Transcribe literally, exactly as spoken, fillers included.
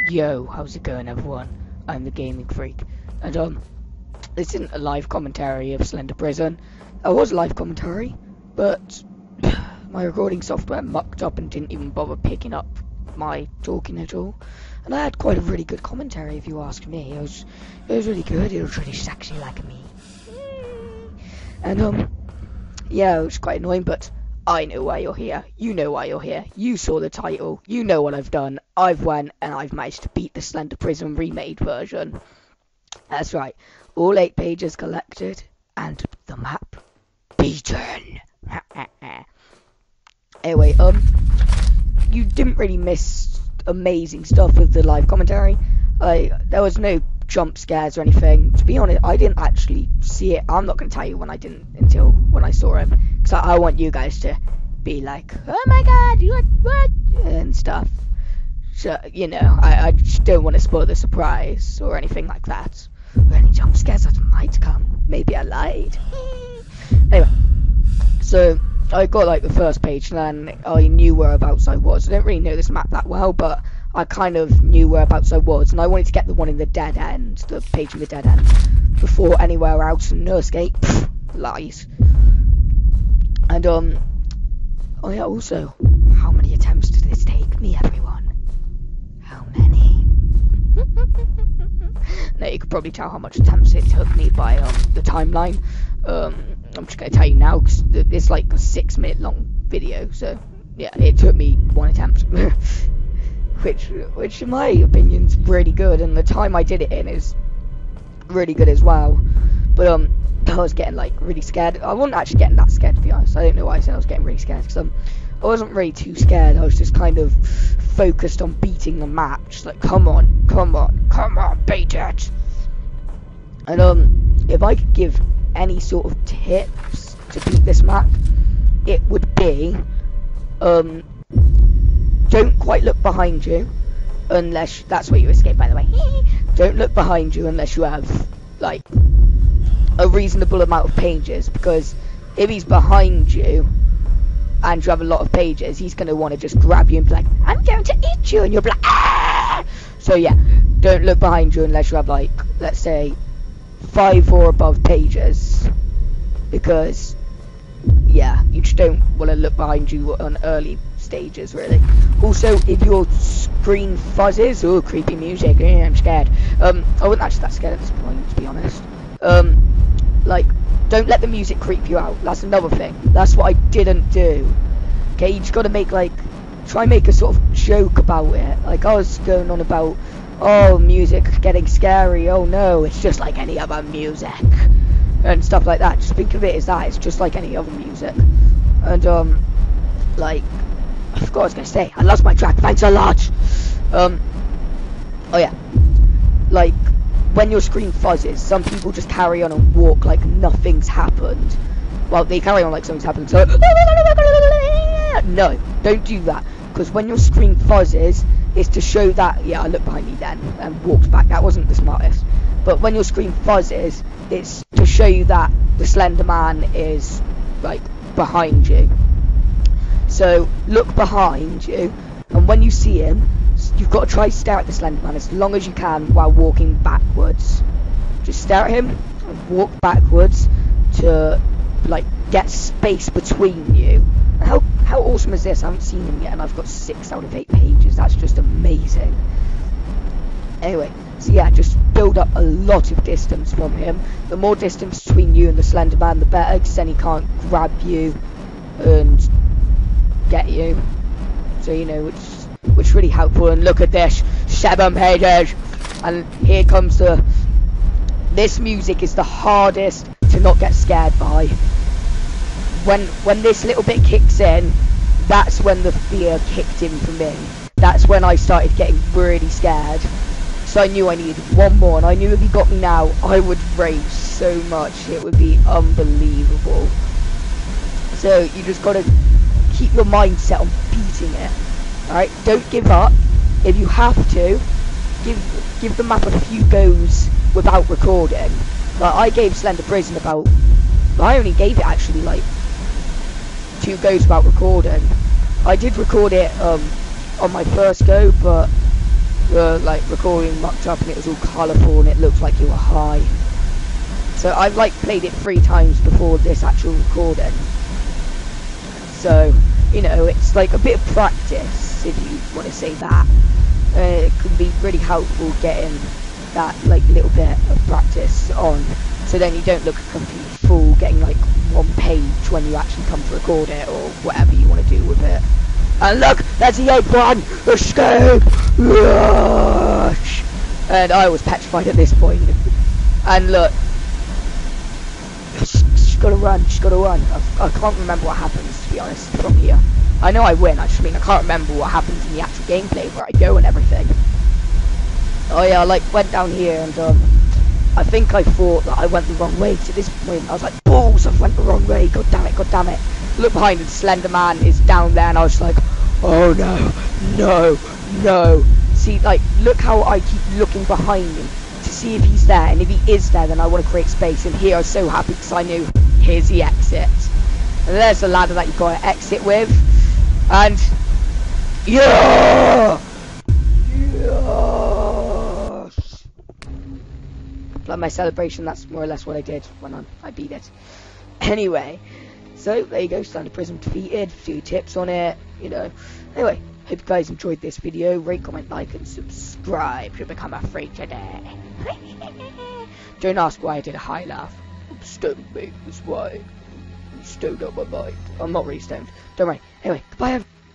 Yo, how's it going, everyone? I'm the Gaming Freak, and um, this isn't a live commentary of Slender Prison. That was a live commentary, but my recording software mucked up and didn't even bother picking up my talking at all. And I had quite a really good commentary, if you ask me. It was, it was really good. It was really sexy like me. And um, yeah, it was quite annoying, but I know why you're here. You know why you're here. You saw the title. You know what I've done. I've went and I've managed to beat the Slender Prison remade version. That's right. All eight pages collected and the map beaten. Anyway, um, you didn't really miss amazing stuff with the live commentary. I there was no jump scares or anything. To be honest, I didn't actually see it. I'm not going to tell you when I didn't until when I saw him, because I, I want you guys to be like, oh my god, you what, and stuff. So, you know, I, I just don't want to spoil the surprise or anything like that. Or any jump scares that might come. Maybe I lied. Anyway, so I got like the first page and then I knew whereabouts I was. I didn't really know this map that well, but I kind of knew whereabouts I was, and I wanted to get the one in the dead end, the page in the dead end, before anywhere else, and no escape. Pfft, lies. And, um, oh yeah, also, how many attempts did this take me, everyone? How many? Now, you could probably tell how much attempts it took me by, um, the timeline. Um, I'm just going to tell you now, because it's like a six minute long video, so, yeah, it took me one attempt. Which, which in my opinion, is really good, and the time I did it in is really good as well. But um, I was getting like really scared. I wasn't actually getting that scared, to be honest. I don't know why I said I was getting really scared, because um, I wasn't really too scared. I was just kind of focused on beating the map, just like, come on, come on, come on, beat it. And um, if I could give any sort of tips to beat this map, it would be um. don't quite look behind you, unless that's where you escape, by the way. Don't look behind you unless you have, like, a reasonable amount of pages, because if he's behind you, and you have a lot of pages, he's going to want to just grab you and be like, I'm going to eat you, and you'll be like, ah! So yeah, don't look behind you unless you have, like, let's say, five or above pages, because, yeah, you just don't want to look behind you on early stages, really. Also, if your screen fuzzes, oh, creepy music, yeah, I'm scared. Um, I wasn't actually that scared at this point, to be honest. Um, like, don't let the music creep you out. That's another thing. That's what I didn't do. Okay, you just got to make, like, try and make a sort of joke about it. Like, I was going on about, oh, music getting scary, oh no, it's just like any other music, and stuff like that. Just think of it as that, it's just like any other music. And, um, like, I forgot what I was going to say. I lost my track. Thanks a lot. Um, oh yeah. Like, when your screen fuzzes, some people just carry on and walk like nothing's happened. Well, they carry on like something's happened. So, no, don't do that. Because when your screen fuzzes, it's to show that, yeah, I looked behind me then and walked back. That wasn't the smartest. But when your screen fuzzes, it's to show you that the Slenderman is, like, behind you. So, look behind you, and when you see him, you've got to try to stare at the Slenderman as long as you can while walking backwards. Just stare at him and walk backwards to, like, get space between you. How, how awesome is this? I haven't seen him yet, and I've got six out of eight pages. That's just amazing. Anyway, so yeah, just build up a lot of distance from him. The more distance between you and the Slenderman, the better, because then he can't grab you and get you, so you know, which which really helpful. And look at this, seven pages, and here comes the this music is the hardest to not get scared by. When when this little bit kicks in, that's when the fear kicked in for me. That's when I started getting really scared, so I knew I needed one more, and I knew if he got me now, I would rage so much, it would be unbelievable. So you just gotta keep your mindset on beating it. Alright, don't give up. If you have to, give give the map a few goes without recording. Like, I gave Slender Prison about, I only gave it actually like two goes without recording. I did record it um on my first go, but the like recording mucked up and it was all colourful and it looked like you were high. So I've like played it three times before this actual recording. So, you know, it's like a bit of practice, if you want to say that. Uh, it can be really helpful getting that like little bit of practice on, so then you don't look a complete fool getting like one page when you actually come to record it or whatever you want to do with it. And look, there's the egg one! Escape! Rush! And I was petrified at this point. And look, she's gotta run, she's gotta run. I, I can't remember what happens, to be honest, from here. I know I win, I just mean I can't remember what happens in the actual gameplay, where I go and everything. Oh yeah, I like went down here and um, I think I thought that I went the wrong way to this point. I was like, balls, I've went the wrong way, god damn it, god damn it. Look behind and Slenderman is down there and I was like, oh no, no, no. See, like, look how I keep looking behind me to see if he's there, and if he is there then I want to create space, and here I was so happy because I knew, here's the exit. And there's the ladder that you've got to exit with, and, yeah! Yes! Like my celebration, that's more or less what I did when I, I beat it. Anyway, so there you go, Slender Prism defeated, a few tips on it, you know. Anyway, hope you guys enjoyed this video. Rate, comment, like, and subscribe to become a freak today. Don't ask why I did a high laugh. I'm stoned, mate, that's why. I'm stoned up my mind. I'm not really stoned. Don't worry. Anyway, goodbye, everyone.